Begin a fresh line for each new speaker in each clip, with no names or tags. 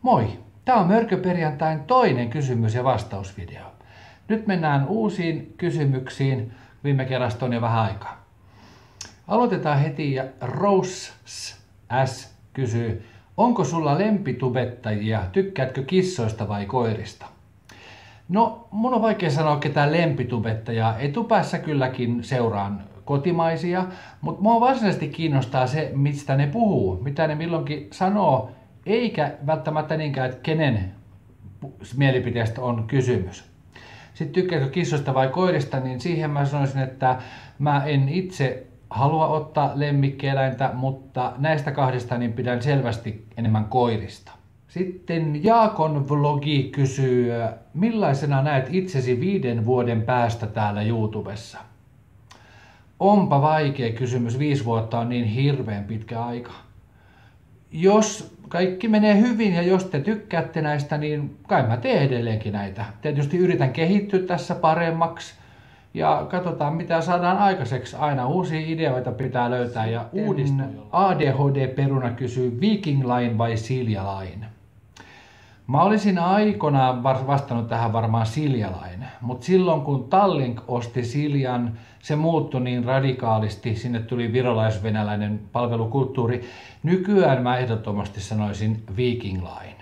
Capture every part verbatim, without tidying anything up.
Moi! Tämä on Mörköperjantain toinen kysymys- ja vastausvideo. Nyt mennään uusiin kysymyksiin. Viime kerrasta on jo vähän aikaa. Aloitetaan heti ja Rose S kysyy, onko sulla lempitubettajia, tykkäätkö kissoista vai koirista? No, mun on vaikea sanoa ketään lempitubettajaa. Etupäässä kylläkin seuraan kotimaisia, mutta mua varsinaisesti kiinnostaa se, mistä ne puhuu, mitä ne milloinkin sanoo, eikä välttämättä niinkään, että kenen mielipiteestä on kysymys. Sitten tykkääkö kissoista vai koirista, niin siihen mä sanoisin, että mä en itse halua ottaa lemmikkieläintä, mutta näistä kahdesta niin pidän selvästi enemmän koirista. Sitten Jaakon vlogi kysyy, millaisena näet itsesi viiden vuoden päästä täällä YouTubessa? Onpa vaikea kysymys, viisi vuotta on niin hirveän pitkä aika. Jos kaikki menee hyvin ja jos te tykkäätte näistä, niin kai mä teen edelleenkin näitä. Tietysti yritän kehittyä tässä paremmaksi ja katsotaan mitä saadaan aikaiseksi. Aina uusia ideoita pitää löytää ja uudistaa. A D H D-peruna kysyy Viking Line vai Silja Line? Mä olisin aikoinaan vastannut tähän varmaan Silja Line, mutta silloin kun Tallink osti Siljan, se muuttui niin radikaalisti, sinne tuli virolais-venäläinen palvelukulttuuri. Nykyään mä ehdottomasti sanoisin Viking Line.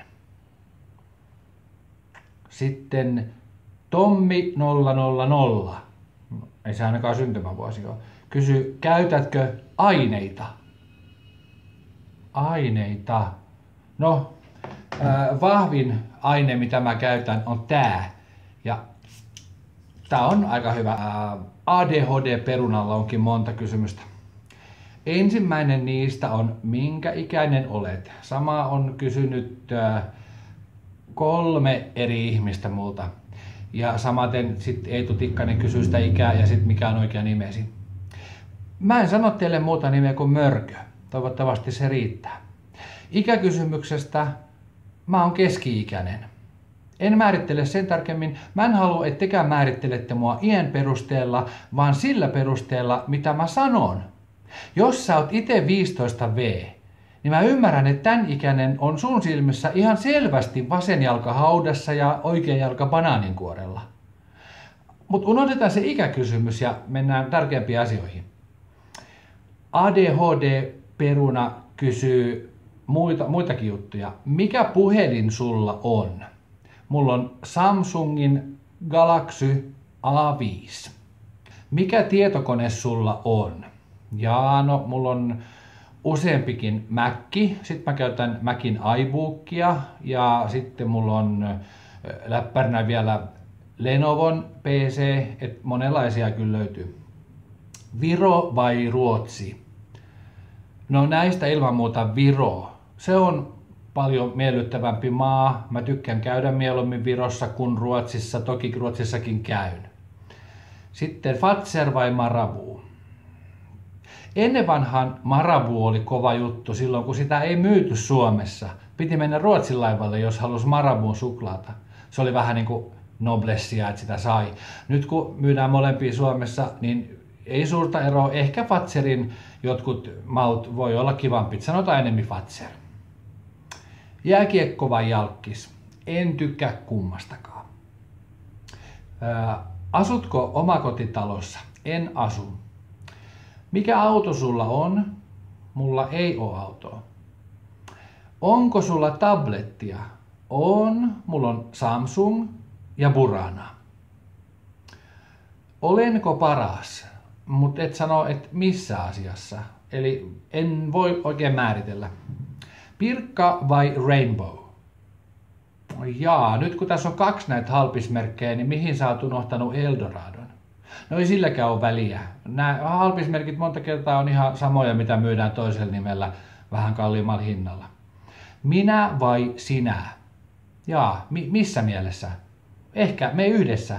Sitten Tommi nolla nolla nolla, ei se ainakaan syntymävuosi ole, kysyy, käytätkö aineita? Aineita? No, äh, vahvin aine mitä mä käytän on tää. Ja tää on aika hyvä. Äh, A D H D-perunalla onkin monta kysymystä. Ensimmäinen niistä on, minkä ikäinen olet? Sama on kysynyt äh, kolme eri ihmistä multa. Ja samaten sitten Eetu Tikkanen kysyy sitä ikää ja sitten mikä on oikea nimesi. Mä en sano teille muuta nimeä kuin Mörkö. Toivottavasti se riittää. Ikäkysymyksestä mä oon keski-ikäinen. En määrittele sen tarkemmin. Mä en halua, että tekään määrittelette mua iän perusteella, vaan sillä perusteella, mitä mä sanon. Jos sä oot itse viisitoista vuotias, niin mä ymmärrän, että tämän ikäinen on sun silmissä ihan selvästi vasen jalka haudassa ja oikea jalka banaaninkuorella. Mutta unohdetaan se ikäkysymys ja mennään tärkeämpiin asioihin. A D H D-peruna kysyy muita, muitakin juttuja. Mikä puhelin sulla on? Mulla on Samsungin Galaxy A viisi. Mikä tietokone sulla on? Jaa, no, mulla on useampikin Mac. Sitten mä käytän Macin iBookia ja sitten mulla on läppärinä vielä Lenovon P C, että monenlaisia kyllä löytyy. Viro vai Ruotsi? No näistä ilman muuta Viro. Se on paljon miellyttävämpi maa. Mä tykkään käydä mieluummin Virossa kuin Ruotsissa. Toki Ruotsissakin käyn. Sitten Fazer vai Marabou? Ennen vanhan Marabou oli kova juttu silloin, kun sitä ei myyty Suomessa. Piti mennä Ruotsin laivalle, jos halusi Maraboun suklaata. Se oli vähän niin kuin noblessia, että sitä sai. Nyt kun myydään molempia Suomessa, niin ei suurta eroa. Ehkä Fazerin jotkut maut voi olla kivampi. Sanotaan enemmän Fazer. Jääkiekko vai jalkkis? En tykkää kummastakaan. Ää, asutko omakotitalossa? En asu. Mikä auto sulla on? Mulla ei ole autoa. Onko sulla tablettia? On. Mulla on Samsung ja Burana. Olenko paras? Mutta et sano, että missä asiassa. Eli en voi oikein määritellä. Pirkka vai Rainbow? Jaa, nyt kun tässä on kaksi näitä halpismerkkejä, niin mihin sä oot unohtanut Eldoradon? No ei silläkään ole väliä. Nämä halpismerkit monta kertaa on ihan samoja, mitä myydään toisella nimellä vähän kalliimmalla hinnalla. Minä vai sinä? Jaa, mi- missä mielessä? Ehkä me yhdessä.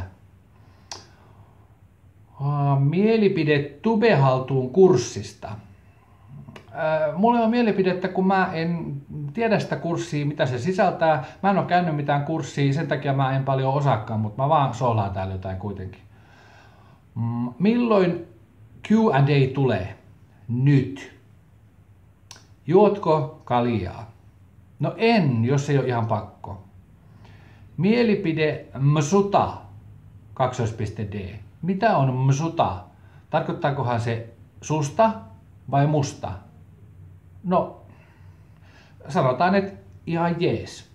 Uh, mielipide Tubehaltuun kurssista. Uh, mulla on mielipidettä, kun mä en tiedä sitä kurssia, mitä se sisältää. Mä en ole käynyt mitään kurssia, sen takia mä en paljon osaakaan, mutta mä vaan sohlaan täällä jotain kuitenkin. Mm, milloin Q and A tulee? Nyt. Juotko kaljaa? No en, jos ei ole ihan pakko. Mielipide msuta, kaksoispiste D. Mitä on msuta? Tarkoittaakohan se susta vai musta? No, sanotaan, että ihan jees.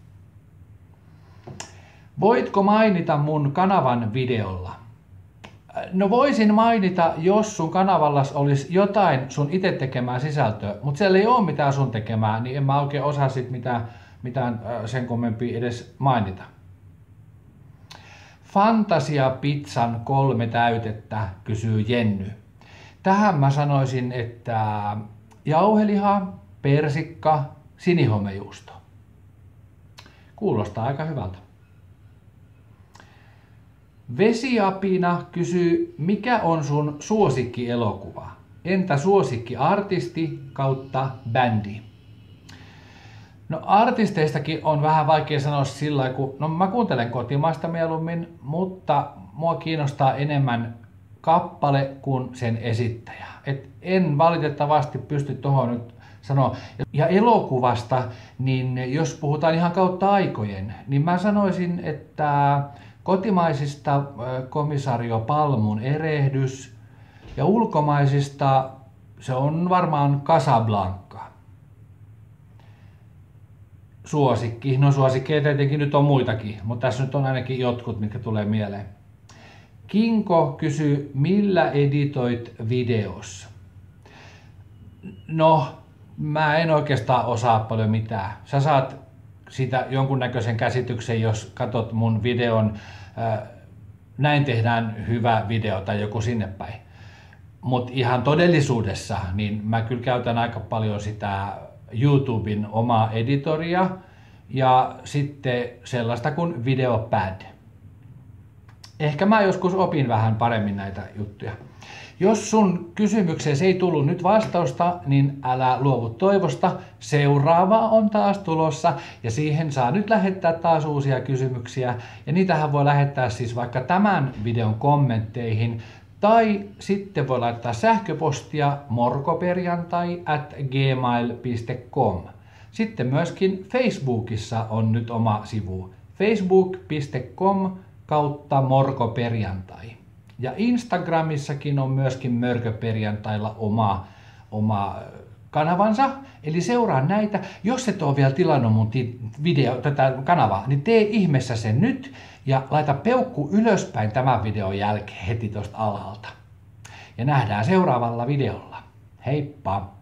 Voitko mainita mun kanavan videolla? No voisin mainita, jos sun kanavallas olisi jotain sun itse tekemää sisältöä, mutta siellä ei ole mitään sun tekemää, niin en mä oikein osaa sit mitään, mitään sen kummempia edes mainita. Fantasia-pizzan kolme täytettä, kysyy Jenny. Tähän mä sanoisin, että jauheliha, persikka, sinihomejuusto. Kuulostaa aika hyvältä. Vesiapina kysyy, mikä on sun suosikkielokuva? Entä suosikkiartisti kautta bändi? No artisteistakin on vähän vaikea sanoa sillä lailla, kun no mä kuuntelen kotimaista mieluummin, mutta mua kiinnostaa enemmän kappale kuin sen esittäjä. Et en valitettavasti pysty tuohon nyt sanoa. Ja elokuvasta, niin jos puhutaan ihan kautta aikojen, niin mä sanoisin, että kotimaisista komisario Palmun Erehdys ja ulkomaisista se on varmaan Casablanca. Suosikki. No suosikkeja tietenkin nyt on muitakin, mutta tässä nyt on ainakin jotkut, mitkä tulee mieleen. Kinko kysyy, millä editoit videossa? No, mä en oikeastaan osaa paljon mitään. Sä saat siitä jonkunnäköisen käsityksen, jos katot mun videon, ää, näin tehdään hyvä video tai joku sinne päin. Mutta ihan todellisuudessa, niin mä kyllä käytän aika paljon sitä YouTuben omaa editoria ja sitten sellaista kuin Videopad. Ehkä mä joskus opin vähän paremmin näitä juttuja. Jos sun kysymykseen ei tullut nyt vastausta, niin älä luovu toivosta. Seuraava on taas tulossa ja siihen saa nyt lähettää taas uusia kysymyksiä. Ja niitähän voi lähettää siis vaikka tämän videon kommentteihin tai sitten voi laittaa sähköpostia morkoperjantai at gmail piste com. Sitten myöskin Facebookissa on nyt oma sivu. facebook piste com kautta morkoperjantai. Ja Instagramissakin on myöskin Mörköperjantailla oma, oma kanavansa. Eli seuraa näitä. Jos et ole vielä tilannut mun video, tätä kanavaa, niin tee ihmeessä sen nyt ja laita peukku ylöspäin tämän videon jälkeen heti tuosta alhaalta. Ja nähdään seuraavalla videolla. Heippa!